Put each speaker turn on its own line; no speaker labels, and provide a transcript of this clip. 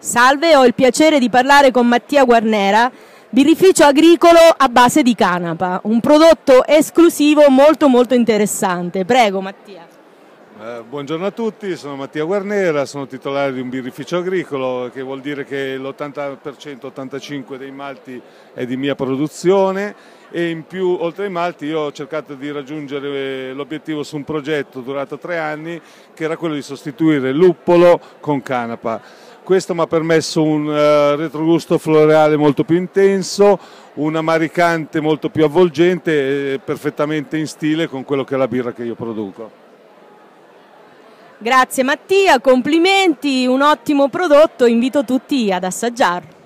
Salve, ho il piacere di parlare con Mattia Guarnera, birrificio agricolo a base di canapa, un prodotto esclusivo molto interessante. Prego Mattia.
Buongiorno a tutti, sono Mattia Guarnera, sono titolare di un birrificio agricolo, che vuol dire che l'80%, 85% dei malti è di mia produzione, e in più, oltre ai malti, io ho cercato di raggiungere l'obiettivo su un progetto durato 3 anni, che era quello di sostituire il luppolo con canapa. Questo mi ha permesso un retrogusto floreale molto più intenso, un amaricante molto più avvolgente e perfettamente in stile con quello che è la birra che io produco.
Grazie Mattia, complimenti, un ottimo prodotto, invito tutti ad assaggiarlo.